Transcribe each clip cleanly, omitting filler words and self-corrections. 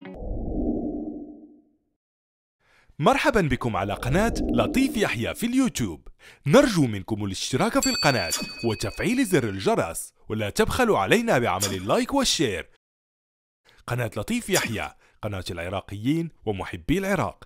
مرحبا بكم على قناة لطيف يحيى في اليوتيوب. نرجو منكم الاشتراك في القناة وتفعيل زر الجرس، ولا تبخلوا علينا بعمل اللايك والشير. قناة لطيف يحيى، قناة العراقيين ومحبي العراق.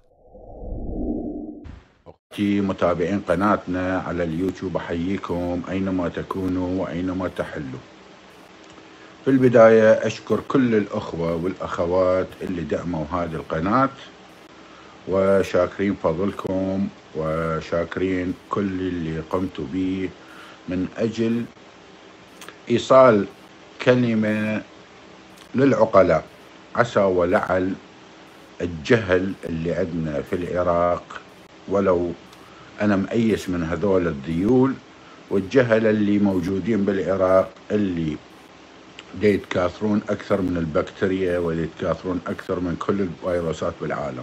متابعين قناتنا على اليوتيوب، أحييكم أينما تكونوا وأينما تحلوا. في البداية أشكر كل الأخوة والأخوات اللي دعموا هذه القناة، وشاكرين فضلكم وشاكرين كل اللي قمتوا به من أجل إيصال كلمة للعقلاء، عسى ولعل الجهل اللي عندنا في العراق، ولو أنا مأيس من هذول الذيول والجهل اللي موجودين بالعراق، اللي يتكاثرون أكثر من البكتيريا ويتكاثرون أكثر من كل الفيروسات بالعالم.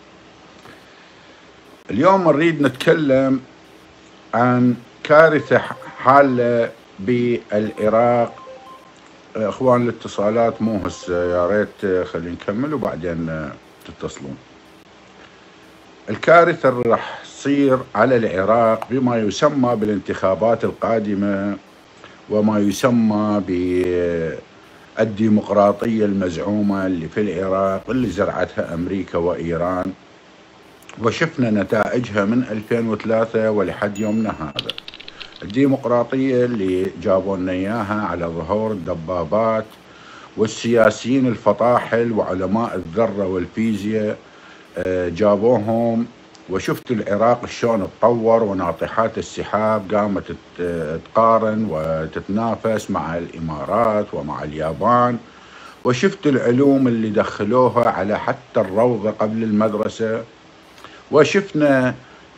اليوم نريد نتكلم عن كارثة حالة بالعراق. اخوان الاتصالات مو هسه، يا ريت خلينا نكمل وبعدين تتصلون. الكارثة اللي راح تصير على العراق بما يسمى بالانتخابات القادمة وما يسمى بالديمقراطية المزعومة اللي في العراق، اللي زرعتها أمريكا وإيران، وشفنا نتائجها من 2003 ولحد يومنا هذا. الديمقراطية اللي جابوا لنا إياها على ظهور الدبابات، والسياسيين الفطاحل وعلماء الذرة والفيزياء جابوهم، وشفت العراق شلون تطور، وناطحات السحاب قامت تقارن وتتنافس مع الإمارات ومع اليابان، وشفت العلوم اللي دخلوها على حتى الروضة قبل المدرسة، وشفنا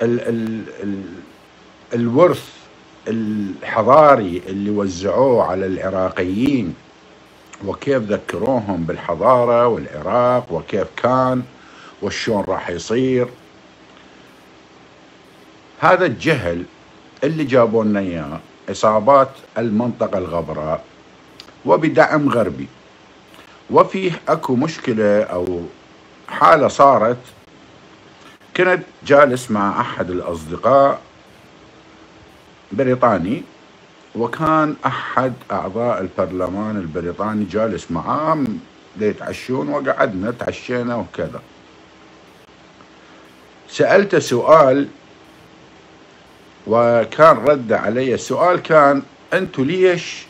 الورث الحضاري اللي وزعوه على العراقيين، وكيف ذكروهم بالحضارة والعراق وكيف كان وشون راح يصير. هذا الجهل اللي جابوا لنا اياه إصابات المنطقة الغبراء وبدعم غربي. وفيه اكو مشكلة او حالة صارت. كنت جالس مع احد الاصدقاء بريطاني، وكان احد اعضاء البرلمان البريطاني جالس معاه يتعشون، وقعدنا تعشينا وكذا. سألته سؤال وكان رد علي. السؤال كان: انتوا ليش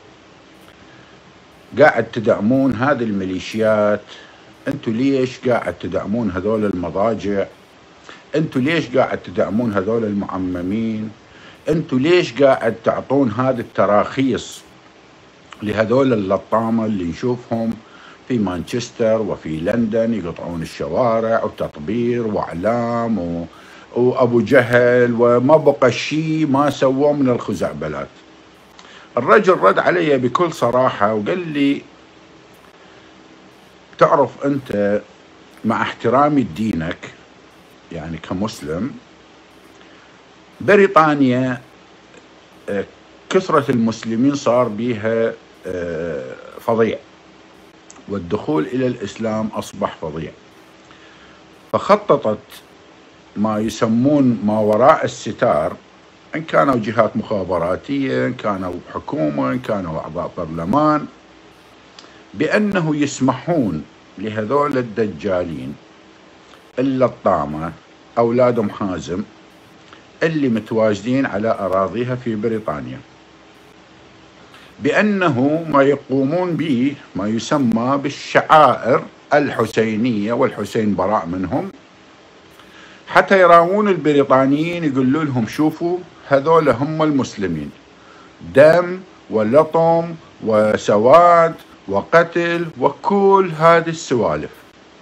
قاعد تدعمون هذه الميليشيات؟ انتوا ليش قاعد تدعمون هذول المضاجع؟ انتوا ليش قاعد تدعمون هذول المعممين؟ انتوا ليش قاعد تعطون هذه التراخيص لهذول اللطامة اللي نشوفهم في مانشستر وفي لندن يقطعون الشوارع وتطبير واعلام وابو جهل، وما بقى شيء ما سووه من الخزعبلات. الرجل رد علي بكل صراحة وقال لي: تعرف انت، مع احترامي لدينك يعني كمسلم، بريطانيا كثرة المسلمين صار بيها فظيع، والدخول إلى الإسلام أصبح فظيع، فخططت ما يسمون ما وراء الستار، إن كانوا جهات مخابراتية، إن كانوا حكومة، إن كانوا أعضاء برلمان، بأنه يسمحون لهذول الدجالين اللطامة أولادهم حازم اللي متواجدين على أراضيها في بريطانيا، بأنه ما يقومون به ما يسمى بالشعائر الحسينية، والحسين براء منهم، حتى يراون البريطانيين يقولوا لهم: شوفوا هذول هم المسلمين، دم ولطم وسواد وقتل وكل هذه السوالف.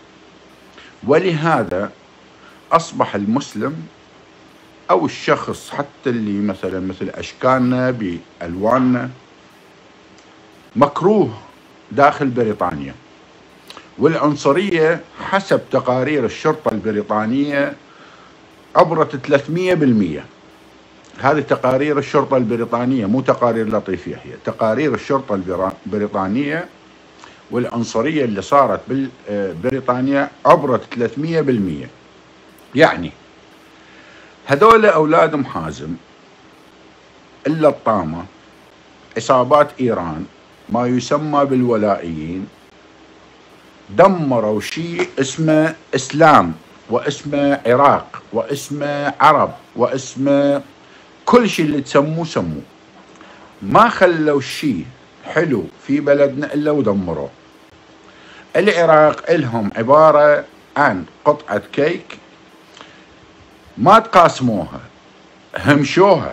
ولهذا أصبح المسلم أو الشخص حتى اللي مثل أشكالنا بألواننا مكروه داخل بريطانيا. والعنصرية حسب تقارير الشرطة البريطانية عبرت 300%. هذه تقارير الشرطة البريطانية، مو تقارير لطيف يحيى، تقارير الشرطة البريطانية والعنصرية اللي صارت ببريطانيا عبرت 300%. يعني هذول أولاد أم حازم إلا الطامة، عصابات إيران، ما يسمى بالولائيين، دمروا شيء اسمه إسلام واسمه عراق واسمه عرب واسمه كل شيء اللي تسموه سموه. ما خلوا شيء حلو في بلدنا إلا ودمروه. العراق إلهم عبارة عن قطعة كيك ما تقاسموها، همشوها،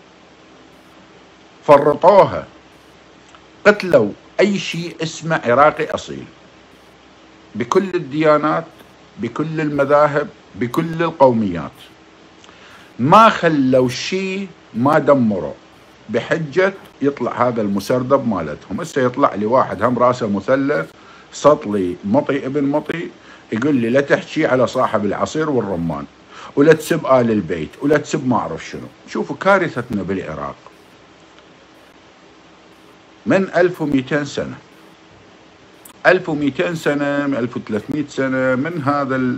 فرطوها، قتلوا أي شيء اسمه عراقي أصيل بكل الديانات، بكل المذاهب، بكل القوميات. ما خلوا شيء ما دمروا، بحجة يطلع هذا المسردب مالتهم. هسه يطلع لي واحد هم راسه مثلث سطلي مطي ابن مطي يقول لي لا تحكي على صاحب العصير والرمان ولا تسب آل البيت ولا تسب ما أعرف شنو. شوفوا كارثتنا بالعراق من 1200 سنة، 1200 سنة، من 1300 سنة، من هذا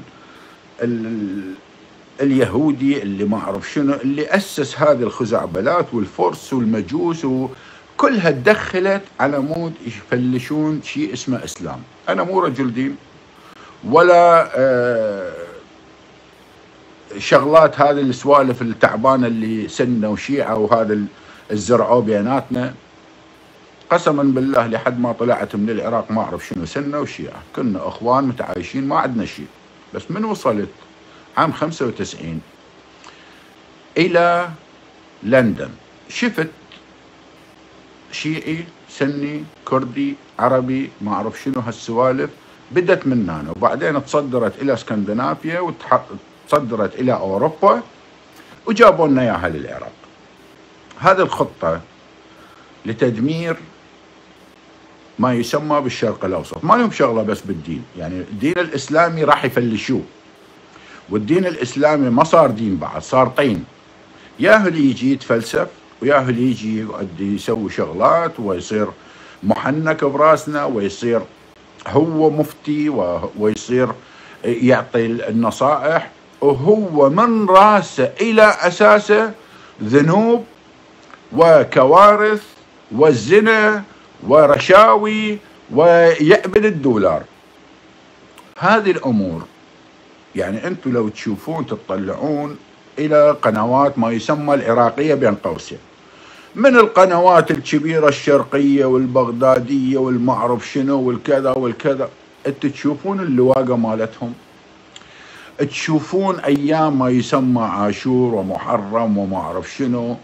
اليهودي اللي ما أعرف شنو اللي أسس هذه الخزعبلات والفرس والمجوس وكلها تدخلت على مود يفلشون شيء اسمه إسلام. أنا مو رجل دين ولا شغلات هذه السوالف التعبانة اللي سنة وشيعة وهذا الزرعوا بيناتنا. قسما بالله لحد ما طلعت من العراق ما أعرف شنو سنة وشيعة، كنا أخوان متعايشين ما عندنا شيء. بس من وصلت عام 95 إلى لندن شفت شيعي سني كردي عربي ما أعرف شنو هالسوالف بدت من هنا، وبعدين تصدرت إلى اسكندنافيا وتصدرت إلى أوروبا وجابوا لنا إياها للعراق. هذه الخطة لتدمير ما يسمى بالشرق الأوسط. ما لهم شغلة بس بالدين، يعني الدين الإسلامي راح يفلشوه، والدين الإسلامي ما صار دين بعد، صار طين. ياهو اللي يجي يتفلسف وياهو اللي يجي يقعد يسوي شغلات ويصير محنك براسنا ويصير هو مفتي ويصير يعطي النصائح، وهو من راسه إلى أساسه ذنوب وكوارث والزنا ورشاوي ويأبد الدولار. هذه الأمور يعني أنتم لو تشوفون تطلعون إلى قنوات ما يسمى العراقية بين قوسين، من القنوات الكبيرة الشرقية والبغدادية والمعرف شنو والكذا والكذا، أنتم تشوفون اللواقة مالتهم، تشوفون أيام ما يسمى عاشور ومحرم وما أعرف شنو.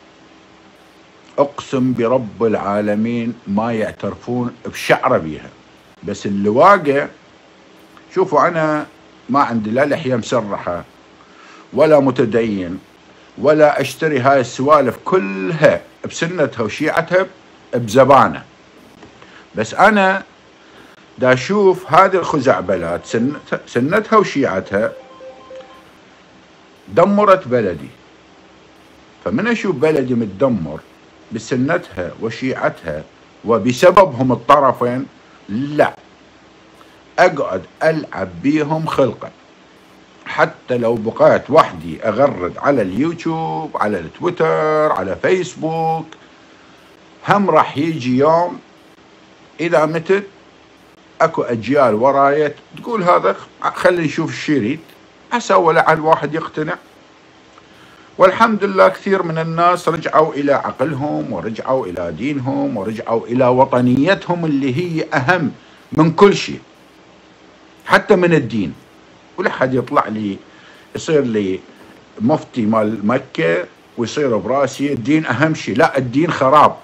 أقسم برب العالمين ما يعترفون بشعر بيها. بس اللواقة، شوفوا أنا ما عندي لا لحية مسرحة ولا متدين ولا أشتري هاي السوالف كلها بسنتها وشيعتها بزبانة، بس أنا دا أشوف هذه الخزعبلات سنتها وشيعتها دمرت بلدي. فمن أشوف بلدي متدمر بسنتها وشيعتها وبسببهم الطرفين، لا أقعد ألعب بيهم خلقا. حتى لو بقيت وحدي أغرد على اليوتيوب على التويتر على فيسبوك، هم راح يجي يوم إذا متت أكو أجيال ورايت تقول هذا خلي نشوف الشريط عسى ولعل واحد يقتنع. والحمد لله كثير من الناس رجعوا إلى عقلهم ورجعوا إلى دينهم ورجعوا إلى وطنيتهم اللي هي أهم من كل شيء حتى من الدين. ولحد يطلع لي يصير لي مفتي مال مكة ويصير براسي الدين أهم شيء. لا، الدين خراب.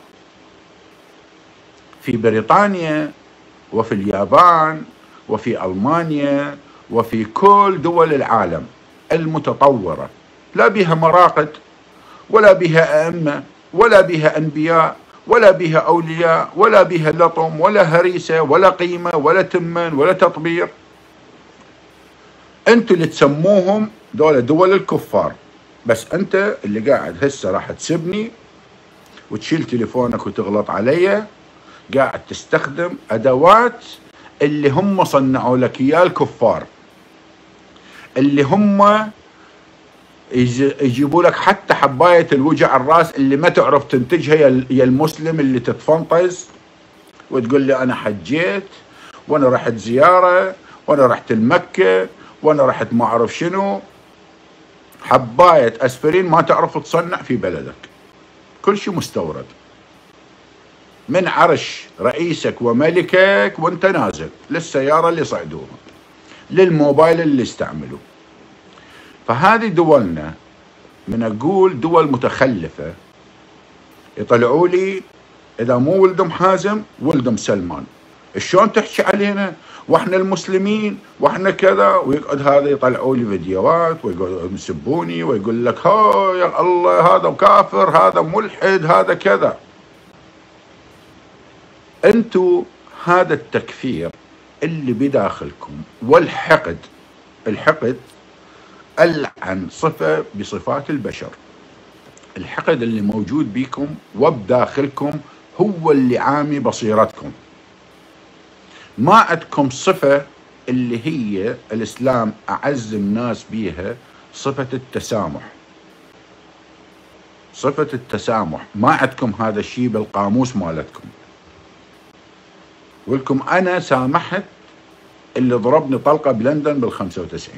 في بريطانيا وفي اليابان وفي ألمانيا وفي كل دول العالم المتطورة لا بها مراقد ولا بها أئمة ولا بها أنبياء ولا بها أولياء ولا بها لطم ولا هريسة ولا قيمة ولا تمن ولا تطبير. أنتوا اللي تسموهم دول الكفار، بس أنت اللي قاعد هسه راح تسبني وتشيل تليفونك وتغلط علي قاعد تستخدم أدوات اللي هم صنعوا لك إياه الكفار، اللي هم يجيبوا لك حتى حباية الوجع الراس اللي ما تعرف تنتجها يا المسلم اللي تتفنطز وتقول لي أنا حجيت وأنا رحت زيارة وأنا رحت المكة وأنا رحت ما أعرف شنو. حباية أسبرين ما تعرف تصنع في بلدك، كل شيء مستورد من عرش رئيسك وملكك وانت نازل، للسيارة اللي صعدوها، للموبايل اللي استعملوه. فهذه دولنا من أقول دول متخلفة يطلعوا لي إذا مو ولدهم حازم ولدهم سلمان. شلون تحكي علينا واحنا المسلمين واحنا كذا؟ ويقعد هذا يطلعوا لي فيديوهات ويقعدوا يسبوني ويقول لك ها يا الله هذا كافر هذا ملحد هذا كذا. انتو هذا التكفير اللي بداخلكم والحقد، الحقد ألعن صفة بصفات البشر. الحقد اللي موجود بيكم وبداخلكم هو اللي عامي بصيرتكم. ما عندكم صفة اللي هي الإسلام أعز الناس بيها، صفة التسامح. صفة التسامح ما عندكم هذا الشيء بالقاموس مالتكم. ولكم أنا سامحت اللي ضربني طلقة بلندن بال95،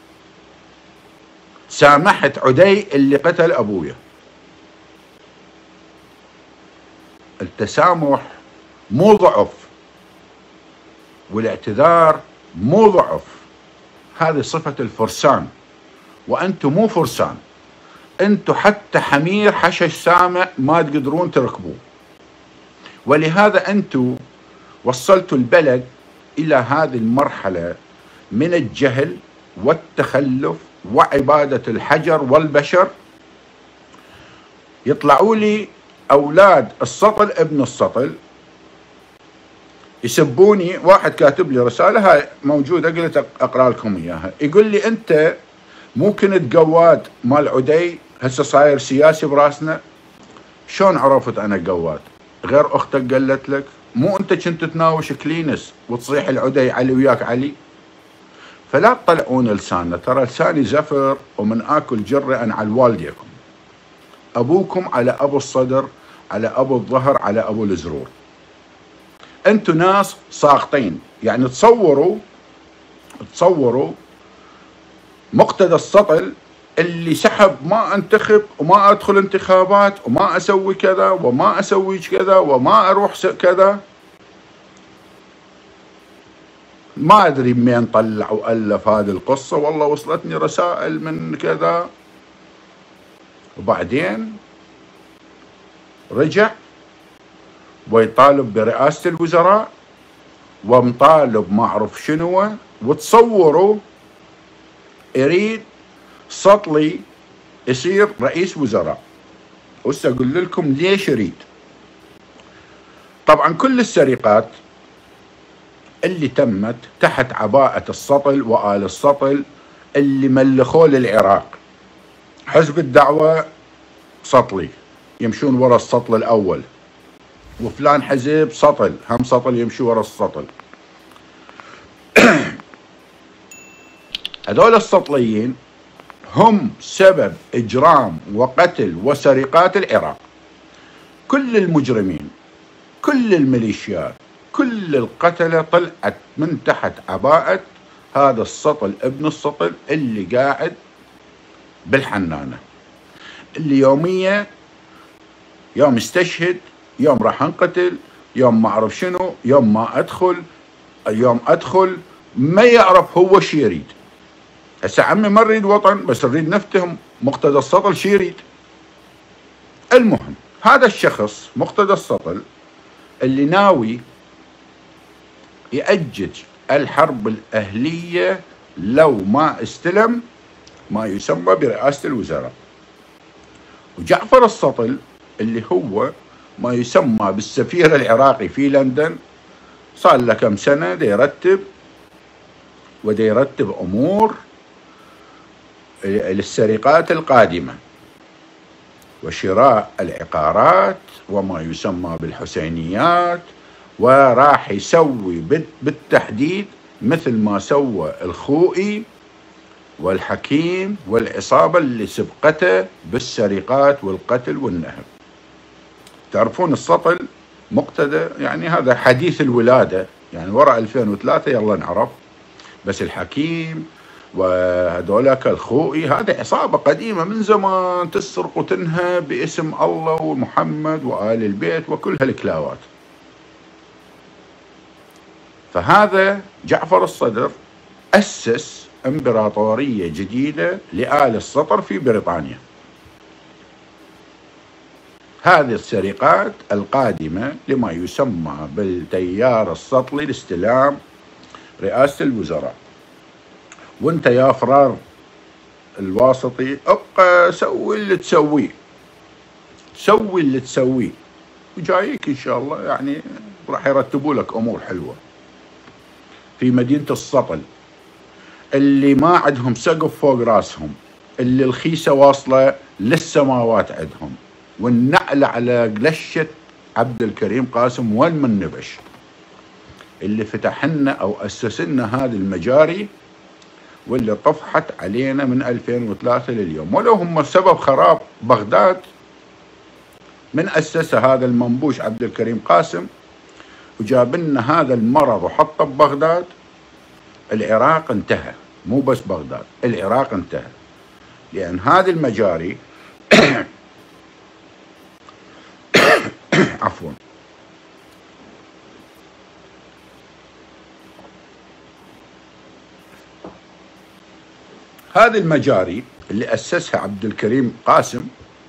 سامحت عدي اللي قتل أبويا. التسامح مو ضعف، والاعتذار مو ضعف، هذه صفة الفرسان، وأنتم مو فرسان، أنتم حتى حمير حشش سامع ما تقدرون تركبوه. ولهذا أنتم وصلتوا البلد إلى هذه المرحلة من الجهل والتخلف وعبادة الحجر والبشر. يطلعوا لي أولاد السطل ابن السطل يسبوني. واحد كاتب لي رسالة هاي موجودة قلت أقرأ لكم إياها، يقول لي أنت مو كنت قواد مال عدي هسه صاير سياسي براسنا؟ شلون عرفت أنا قواد؟ غير أختك قالت لك؟ مو أنت كنت تناوش كلينس وتصيح العدي علي وياك علي؟ فلا تطلعون لساننا، ترى لساني زفر ومن آكل جرة أنا على والديكم، أبوكم على أبو الصدر على أبو الظهر على أبو الزرور. أنتوا ناس ساقطين. يعني تصوروا مقتدى السطل اللي سحب ما انتخب وما أدخل انتخابات وما أسوي كذا وما أسوي كذا وما أروح كذا. ما أدري من طلع وألف هذه القصة، والله وصلتني رسائل من كذا. وبعدين رجع ويطالب برئاسة الوزراء ومطالب ما أعرف شنو. وتصوروا يريد سطلي يصير رئيس وزراء. وهسه أقول لكم ليش يريد. طبعا كل السرقات اللي تمت تحت عباءة السطل وآل السطل اللي ملخوا للعراق، حزب الدعوة سطلي يمشون ورا السطل الأول، وفلان حزب سطل هم سطل يمشي ورا السطل. هذول السطليين هم سبب إجرام وقتل وسرقات العراق. كل المجرمين كل الميليشيات كل القتلة طلعت من تحت عباءة هذا السطل ابن السطل اللي قاعد بالحنانة، اللي يومية يوم استشهد، يوم راح انقتل، يوم ما أعرف شنو، يوم ما أدخل ما يعرف هو شي يريد. هسه عمي ما نريد وطن، بس نريد نفتهم مقتدى السطل شي يريد. المهم هذا الشخص مقتدى السطل اللي ناوي يأجج الحرب الأهلية لو ما استلم ما يسمى برئاسة الوزراء. وجعفر السطل اللي هو ما يسمى بالسفير العراقي في لندن صار له كم سنة دي يرتب أمور للسرقات القادمة وشراء العقارات وما يسمى بالحسينيات وراح يسوي بالتحديد مثل ما سوى الخوئي والحكيم والعصابة اللي سبقته بالسرقات والقتل والنهب. تعرفون السطل مقتدى، يعني هذا حديث الولادة، يعني وراء 2003 يلا نعرف. بس الحكيم وهذولاك الخوئي هذا عصابة قديمة من زمان تسرق وتنهب باسم الله ومحمد وآل البيت وكل هالكلاوات. فهذا جعفر الصدر أسس امبراطورية جديدة لآل السطر في بريطانيا. هذه السرقات القادمة لما يسمى بالتيار السطلي لاستلام رئاسة الوزراء. وانت يا فرار الواسطي ابقى سوي اللي تسويه، سوي اللي تسويه، وجايك ان شاء الله يعني راح يرتبوا لك امور حلوة. في مدينة السطل اللي ما عندهم سقف فوق راسهم، اللي الخيسة واصلة للسماوات عندهم، والنعل على قلشة عبد الكريم قاسم والمنبش اللي فتح لنا او اسس لنا هذه المجاري واللي طفحت علينا من 2003 لليوم. ولو هم سبب خراب بغداد من اسس هذا المنبوش عبد الكريم قاسم وجاب لنا هذا المرض وحطه ببغداد، العراق انتهى. مو بس بغداد، العراق انتهى، لأن هذه المجاري عفوا هذه المجاري اللي أسسها عبد الكريم قاسم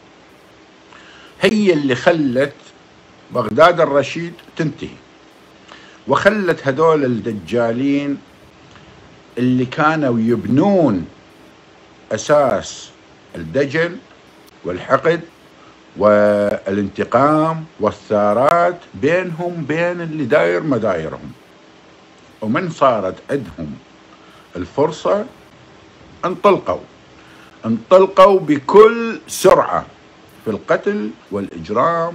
هي اللي خلت بغداد الرشيد تنتهي، وخلت هذول الدجالين اللي كانوا يبنون أساس الدجل والحقد والانتقام والثارات بينهم بين اللي داير مدايرهم. ومن صارت عندهم الفرصة انطلقوا بكل سرعة في القتل والإجرام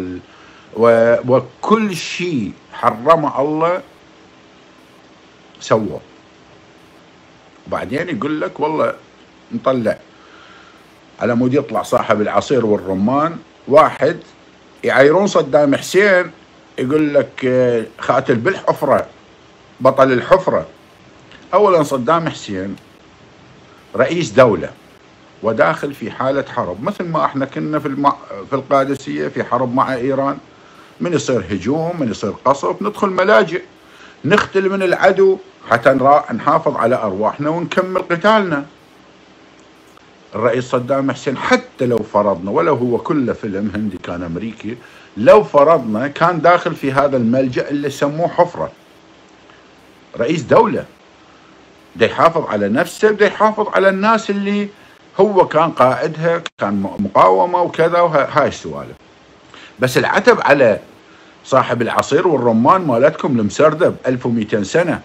وكل شيء حرمه الله سووا. وبعدين يقول لك والله نطلع على مود يطلع صاحب العصير والرمان واحد يعايرون صدام حسين يقول لك خاتل بالحفرة بطل الحفرة. أولا صدام حسين رئيس دولة وداخل في حالة حرب، مثل ما احنا كنا في القادسية في حرب مع إيران، من يصير هجوم من يصير قصف ندخل ملاجئ نختل من العدو حتى نحافظ على أرواحنا ونكمل قتالنا. الرئيس صدام حسين حتى لو فرضنا، ولو هو كله فيلم هندي كان أمريكي، لو فرضنا كان داخل في هذا الملجأ اللي سموه حفرة. رئيس دولة بده يحافظ على نفسه، بده يحافظ على الناس اللي هو كان قائدها، كان مقاومة وكذا وهاي السوالف. بس العتب على صاحب العصير والرمان مالتكم المسردب 1200 سنة.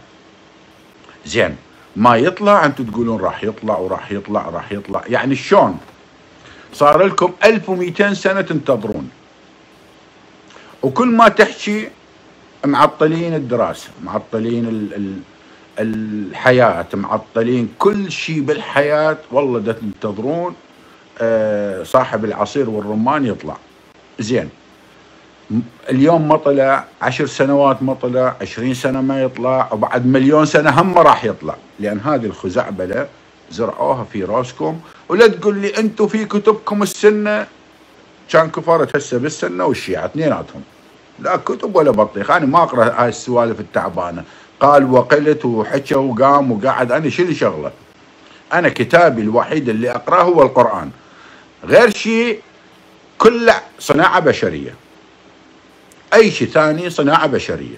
زين ما يطلع انتم تقولون راح يطلع وراح يطلع راح يطلع، يعني شلون صار لكم 1200 سنة تنتظرون، وكل ما تحكي معطلين الدراسة، معطلين الحياة، معطلين كل شيء بالحياة، والله دا تنتظرون صاحب العصير والرمان يطلع. زين اليوم ما طلع، 10 سنوات ما طلع، 20 سنة ما يطلع، وبعد 1,000,000 سنة هم راح يطلع، لأن هذه الخزعبلة زرعوها في راسكم. ولا تقول لي أنتم في كتبكم السنة، كان كفارة هسه بالسنة والشيعة اثنيناتهم، لا كتب ولا بطيخ. أنا ما أقرأ هاي السوالف التعبانة، قال وقلت وحكى وقام وقعد، أنا شنو شغلة؟ أنا كتابي الوحيد اللي أقرأه هو القرآن، غير شيء كله صناعة بشرية، أي شيء ثاني صناعة بشرية.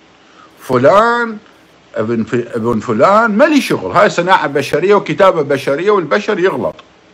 فلان ابن فلان ما لي شغل، هاي صناعة بشرية وكتابة بشرية والبشر يغلط.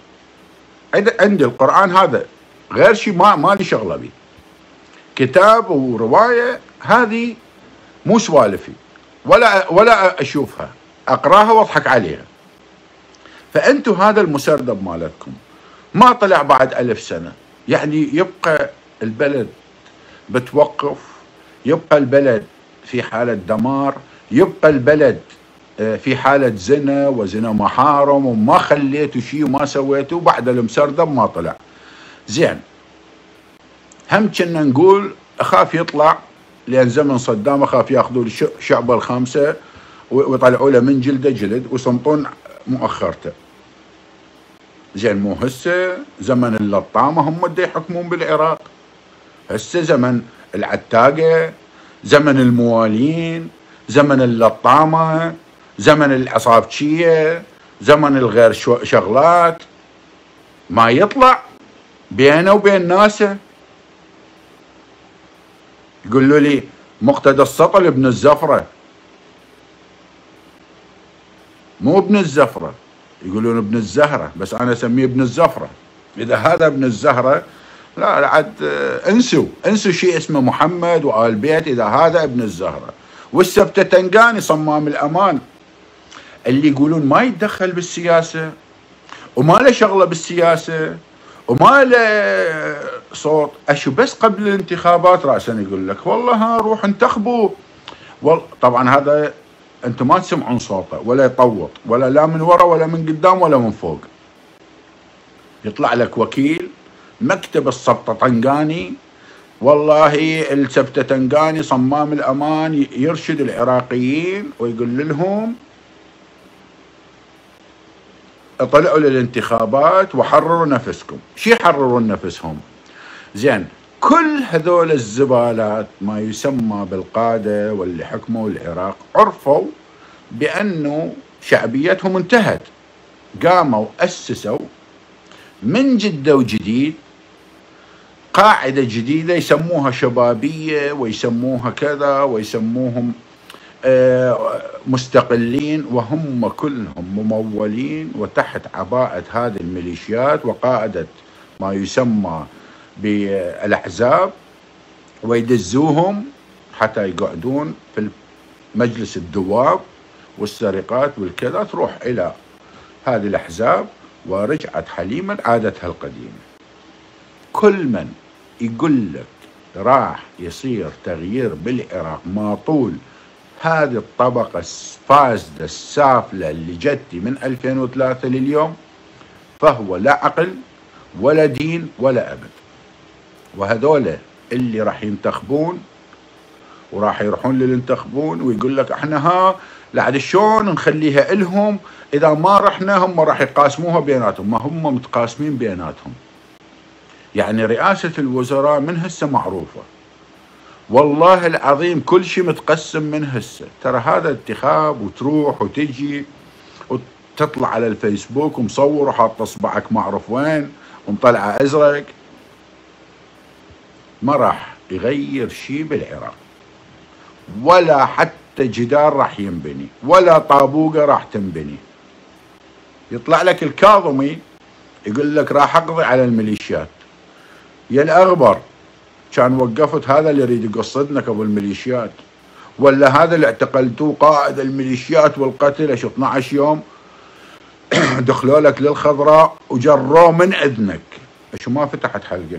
عندي القرآن هذا غير شيء ما لي شغلة بيه. كتاب ورواية هذه مو سوالفي، ولا أشوفها، أقراها وأضحك عليها. فأنتوا هذا المسردب مالتكم ما طلع بعد 1000 سنة، يعني يبقى البلد بتوقف يبقى البلد في حالة دمار، يبقى البلد في حالة زنا وزنا محارم، وما خليتوا شيء وما سويتوا، بعد المسردب ما طلع. زين، هم كنا نقول اخاف يطلع، لان زمن صدام اخاف ياخذوا الشعبة الخامسة ويطلعوا له من جلده جلد ويصمتون مؤخرته. زين، مو هسه زمن اللطامة هم اللي يحكمون بالعراق، هسه زمن العتاقة، زمن الموالين، زمن اللطامة، زمن العصابجية، زمن الغير شغلات. ما يطلع بينه وبين ناسه. يقولوا لي مقتدى السطل ابن الزفرة، مو ابن الزفرة، يقولون ابن الزهرة، بس أنا أسميه ابن الزفرة. إذا هذا ابن الزهرة لا عاد انسوا شيء اسمه محمد وآل بيت إذا هذا ابن الزهرة. والسبتتنقاني صمام الأمان اللي يقولون ما يتدخل بالسياسة وما له شغلة بالسياسة وما له صوت، أشو بس قبل الانتخابات رأسا يقول لك والله ها روح انتخبوا. طبعا هذا أنتم ما تسمعون صوته ولا يطوط ولا لا من ورا ولا من قدام ولا من فوق. يطلع لك وكيل مكتب السبتتنقاني، والله السبتتنقاني صمام الأمان يرشد العراقيين ويقول لهم اطلعوا للانتخابات وحرروا نفسكم. شي يحرروا نفسهم؟ زين، كل هذول الزبالات ما يسمى بالقادة واللي حكموا العراق عرفوا بأنه شعبيتهم انتهت، قاموا أسسوا من جدة وجديد قاعدة جديدة يسموها شبابية ويسموها كذا ويسموهم مستقلين، وهم كلهم ممولين وتحت عباءة هذه الميليشيات وقاعدة ما يسمى بالأحزاب، ويدزوهم حتى يقعدون في مجلس الدواب والسرقات والكذا، تروح إلى هذه الأحزاب ورجعت حليما عادتها القديمة. كل من يقول لك راح يصير تغيير بالعراق ما طول هذه الطبقة الفاسدة السافلة اللي جتي من 2003 لليوم فهو لا عقل ولا دين ولا أبد. وهذول اللي راح ينتخبون وراح يروحون للانتخبون ويقول لك احنا ها لعد شلون نخليها إلهم، إذا ما رحنا هم راح يقاسموها بيناتهم. ما هم متقاسمين بيناتهم؟ يعني رئاسة الوزراء من هسه معروفة، والله العظيم كل شيء متقسم من هسه. ترى هذا انتخاب وتروح وتجي وتطلع على الفيسبوك ومصور وحاط اصبعك ما اعرف وين ومطلعه ازرق، ما راح يغير شيء بالعراق، ولا حتى جدار راح ينبني ولا طابوقه راح تنبني. يطلع لك الكاظمي يقول لك راح اقضي على الميليشيات. يا الاغبر، كان وقفت هذا اللي يريد يقصدنا ابو الميليشيات، ولا هذا اللي اعتقلتوه قائد الميليشيات والقتل 12 يوم دخلوا لك للخضراء وجروه من اذنك، شو ما فتحت حلقك؟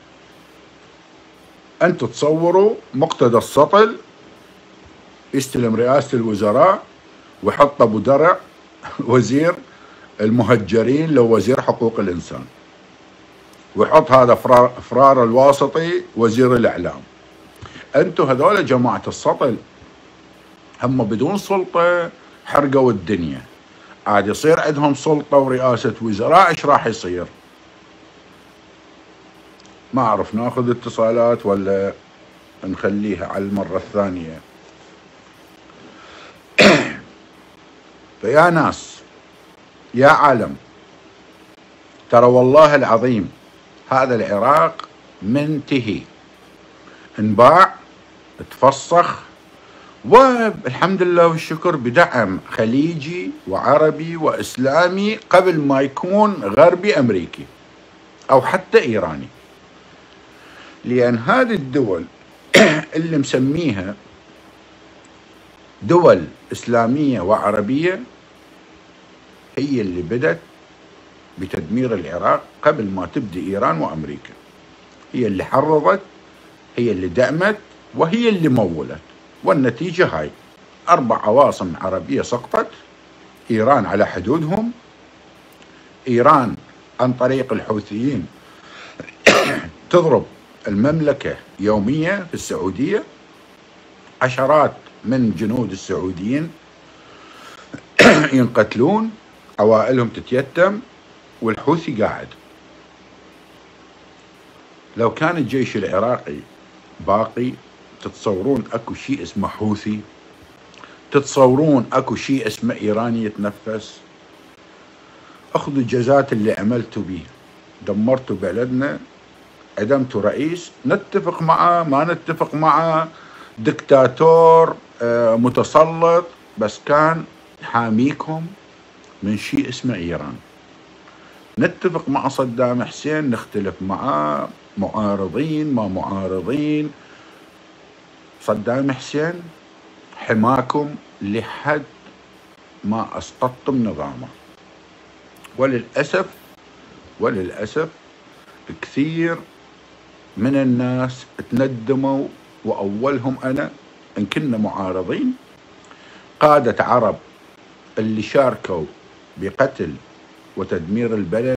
انتم تصوروا مقتدى السطل يستلم رئاسة الوزراء ويحط ابو درع وزير المهجرين لو وزير حقوق الانسان، ويحط هذا فرار الواسطي وزير الاعلام. انتم هذول جماعة السطل هم بدون سلطة حرقوا الدنيا، عاد يصير عندهم سلطة ورئاسة وزراء ايش راح يصير؟ ما اعرف ناخذ اتصالات ولا نخليها على المرة الثانية. فيا ناس يا عالم، ترى والله العظيم هذا العراق منتهي، انباع تفسخ، والحمد لله والشكر بدعم خليجي وعربي وإسلامي قبل ما يكون غربي أمريكي أو حتى إيراني. لأن هذه الدول اللي مسميها دول إسلامية وعربية هي اللي بدت بتدمير العراق قبل ما تبدأ إيران وأمريكا. هي اللي حرضت، هي اللي دعمت، وهي اللي مولت، والنتيجة هاي 4 عواصم عربية سقطت. إيران على حدودهم، إيران عن طريق الحوثيين تضرب المملكة يوميا في السعودية، عشرات من جنود السعوديين ينقتلون، عوائلهم تتيتم، والحوثي قاعد. لو كان الجيش العراقي باقي، تتصورون اكو شيء اسمه حوثي؟ تتصورون اكو شيء اسمه ايراني يتنفس؟ اخذوا الجزات اللي عملتوا بيه، دمرتوا بلدنا، عدمتوا رئيس، نتفق معه ما نتفق معه، دكتاتور متسلط، بس كان حاميكم من شيء اسمه إيران. نتفق مع صدام حسين، نختلف معه، معارضين ما معارضين، صدام حسين حماكم لحد ما أسقطتم نظامه. وللأسف كثير من الناس تندموا، وأولهم أنا، إن كنا معارضين. قادة عرب اللي شاركوا بقتل وتدمير البلد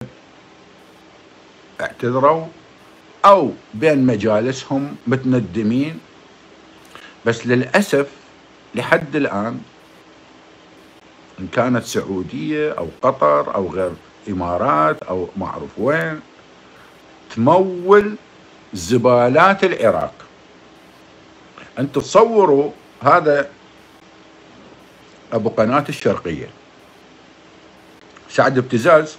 اعتذروا، أو بين مجالسهم متندمين، بس للأسف لحد الآن إن كانت سعودية أو قطر أو غير إمارات أو معروف وين تمول زبالات العراق. أنتم تصوروا هذا أبو قناة الشرقية سعد ابتزاز،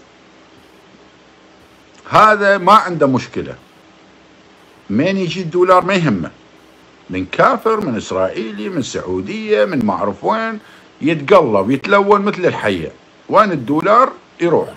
هذا ما عنده مشكلة، من يجي الدولار ما يهمه، من كافر، من إسرائيلي، من سعودية، من معروف وين، يتقلب يتلون مثل الحية، وين الدولار يروح.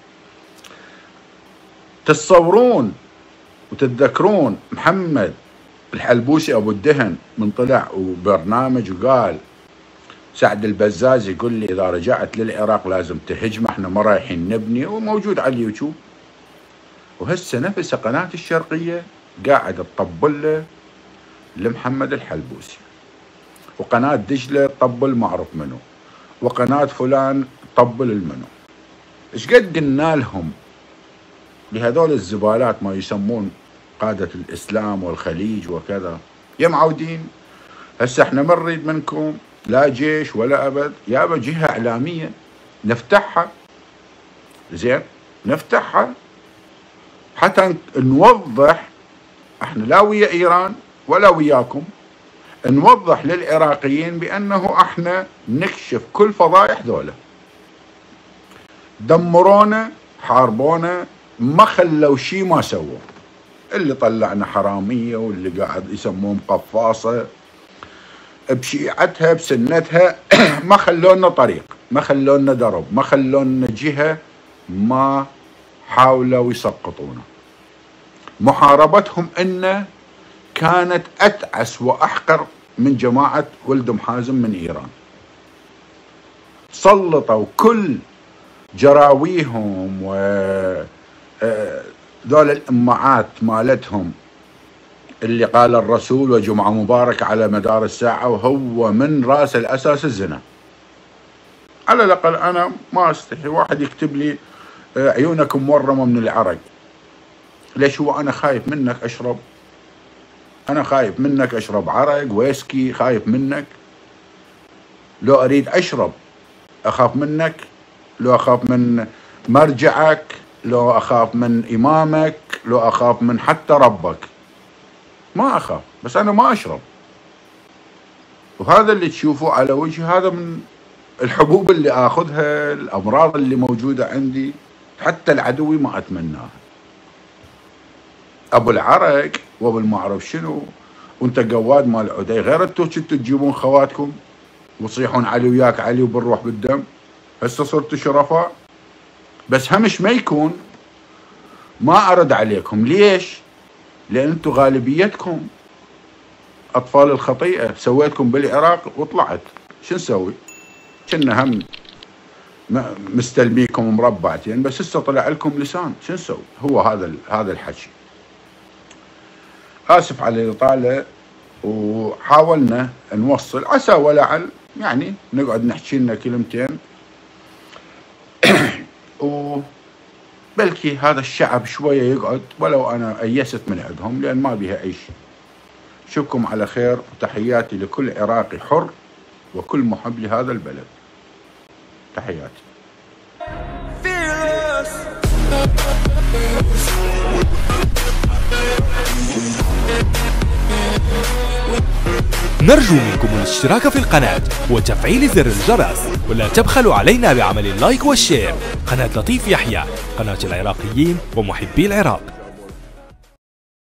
تتصورون وتتذكرون محمد الحلبوسي أبو الدهن من طلع وبرنامج وقال سعد البزاز يقول لي إذا رجعت للعراق لازم تهجم، احنا ما رايحين نبني، وموجود على اليوتيوب. وهسه نفس قناة الشرقية قاعد تطبل له لمحمد الحلبوسي، وقناة دجلة تطبل معروف منه، وقناة فلان تطبل المنو. ايش قد قلنا لهم لهذول الزبالات ما يسمون قادة الإسلام والخليج وكذا، يا معودين. هسه احنا ما نريد منكم لا جيش ولا أبد، يابا جهة إعلامية نفتحها، زين نفتحها حتى نوضح، احنا لا ويا إيران ولا وياكم، نوضح للعراقيين بأنه احنا نكشف كل فضايح ذولا. دمرونا، حاربونا، ما خلوا شيء ما سووا، اللي طلعنا حرامية، واللي قاعد يسموهم قفاصة بشيعتها بسنتها ما خلونا طريق، ما خلونا درب، ما خلونا جهة، ما حاولوا يسقطونا. محاربتهم إنه كانت أتعس وأحقر من جماعة ولد حازم من إيران. سلطوا كل جراويهم و ذول الإمعات مالتهم اللي قال الرسول وجمعة مبارك على مدار الساعة، وهو من رأس الأساس الزنا. على الأقل أنا ما أستحي واحد يكتب لي عيونكم مورمة من العرق. ليش؟ هو أنا خايف منك أشرب، أنا خايف منك أشرب عرق ويسكي، خايف منك. لو أريد أشرب أخاف منك، لو أخاف من مرجعك، لو أخاف من إمامك، لو أخاف من حتى ربك، ما أخاف، بس أنا ما أشرب. وهذا اللي تشوفوه على وجهي، هذا من الحبوب اللي آخذها، الأمراض اللي موجودة عندي، حتى العدوي ما أتمناها. أبو العرق وأبو المعرف شنو، وأنت قواد مال عدي، غير أنتوا كنتوا تجيبون خواتكم وتصيحون علي وياك علي وبنروح بالدم. هسه صرتوا شرفاء، بس همش ما يكون ما أرد عليكم. ليش؟ لأن أنتوا غالبيتكم أطفال الخطيئة، سويتكم بالعراق وطلعت، شو نسوي؟ كنا هم مستلميكم مربعتين، بس هسه طلع لكم لسان، شو نسوي؟ هو هذا الحكي. آسف على الإطالة، وحاولنا نوصل عسى ولعل يعني نقعد نحكي لنا كلمتين وبلكي هذا الشعب شوية يقعد، ولو أنا أيست من عندهم لأن ما بيها أي شيء. أشوفكم على خير، وتحياتي لكل عراقي حر وكل محب لهذا البلد. تحياتي. نرجو منكم الاشتراك في القناة وتفعيل زر الجرس، ولا تبخلوا علينا بعمل اللايك والشير. قناة لطيف يحيى، قناة العراقيين ومحبي العراق.